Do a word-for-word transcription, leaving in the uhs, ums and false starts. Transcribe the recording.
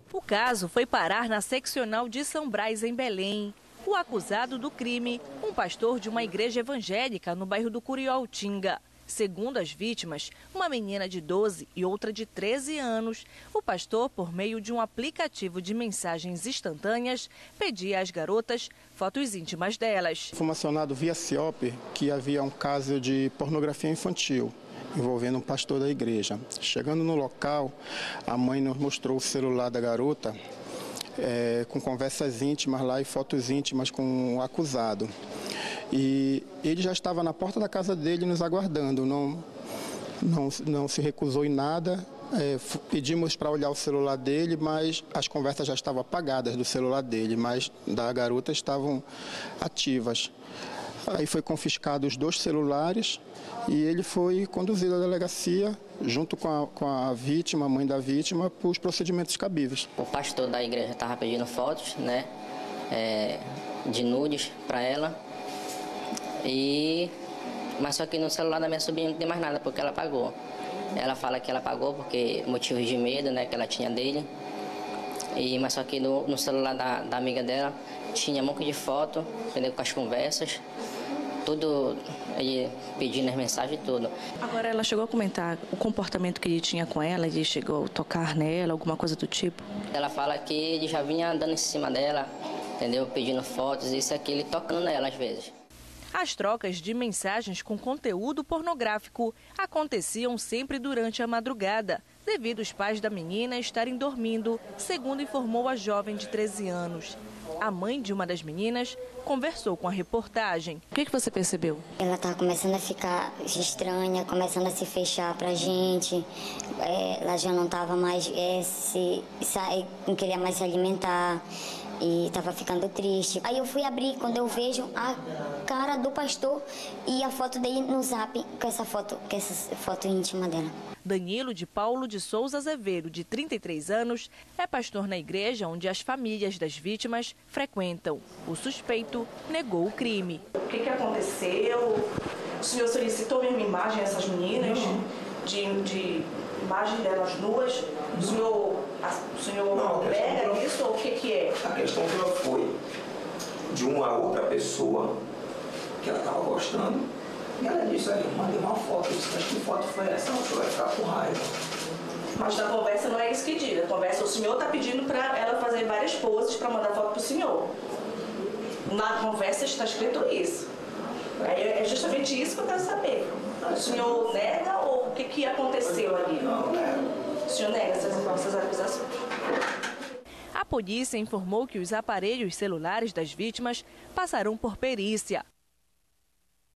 O caso foi parar na seccional de São Brás, em Belém. O acusado do crime, um pastor de uma igreja evangélica no bairro do Curioltinga. Segundo as vítimas, uma menina de doze e outra de treze anos, o pastor, por meio de um aplicativo de mensagens instantâneas, pedia às garotas fotos íntimas delas. Fomos acionados via CIOP que havia um caso de pornografia infantil envolvendo um pastor da igreja. Chegando no local, a mãe nos mostrou o celular da garota é, com conversas íntimas lá e fotos íntimas com o acusado. E ele já estava na porta da casa dele nos aguardando, não, não, não se recusou em nada. É, pedimos para olhar o celular dele, mas as conversas já estavam apagadas do celular dele, mas da garota estavam ativas. Aí foi confiscado os dois celulares e ele foi conduzido à delegacia junto com a, com a vítima, a mãe da vítima, para os procedimentos cabíveis. O pastor da igreja estava pedindo fotos, né, é, de nudes para ela, e, mas só que no celular da minha sobrinha não tem mais nada porque ela apagou. Ela fala que ela apagou porque motivos de medo, né, que ela tinha dele. E, mas só que no, no celular da, da amiga dela tinha um monte de foto, entendeu, com as conversas, tudo, ele pedindo as mensagens e tudo. Agora, ela chegou a comentar o comportamento que ele tinha com ela, ele chegou a tocar nela, alguma coisa do tipo? Ela fala que ele já vinha andando em cima dela, entendeu, pedindo fotos, isso e aquilo, tocando nela às vezes. As trocas de mensagens com conteúdo pornográfico aconteciam sempre durante a madrugada, devido os pais da menina estarem dormindo, segundo informou a jovem de treze anos. A mãe de uma das meninas conversou com a reportagem. O que, que você percebeu? Ela estava começando a ficar estranha, começando a se fechar pra gente. É, ela já não estava mais, é, se, não queria mais se alimentar. E estava ficando triste. Aí eu fui abrir, quando eu vejo a cara do pastor e a foto dele no zap, com essa foto, com essa foto íntima dela. Danilo de Paulo de Souza Azevedo, de trinta e três anos, é pastor na igreja onde as famílias das vítimas frequentam. O suspeito negou o crime. O que, que aconteceu? O senhor solicitou mesmo imagem dessas meninas? De, de imagem delas nuas? O senhor, a, o senhor não, nega questão, isso ou o que, que é? A questão que ela foi de uma outra pessoa que ela estava gostando. E ela disse, aí, eu mandei uma foto, eu disse, mas que foto foi essa? Ela vai ficar com raiva. Mas na conversa não é isso que diz. Na conversa o senhor está pedindo para ela fazer várias poses para mandar foto para o senhor. Na conversa está escrito isso. Aí é justamente isso que eu quero saber. O senhor nega ou o que, que aconteceu ali? Não, nego. O senhor nega essas, essas acusações? A polícia informou que os aparelhos celulares das vítimas passarão por perícia.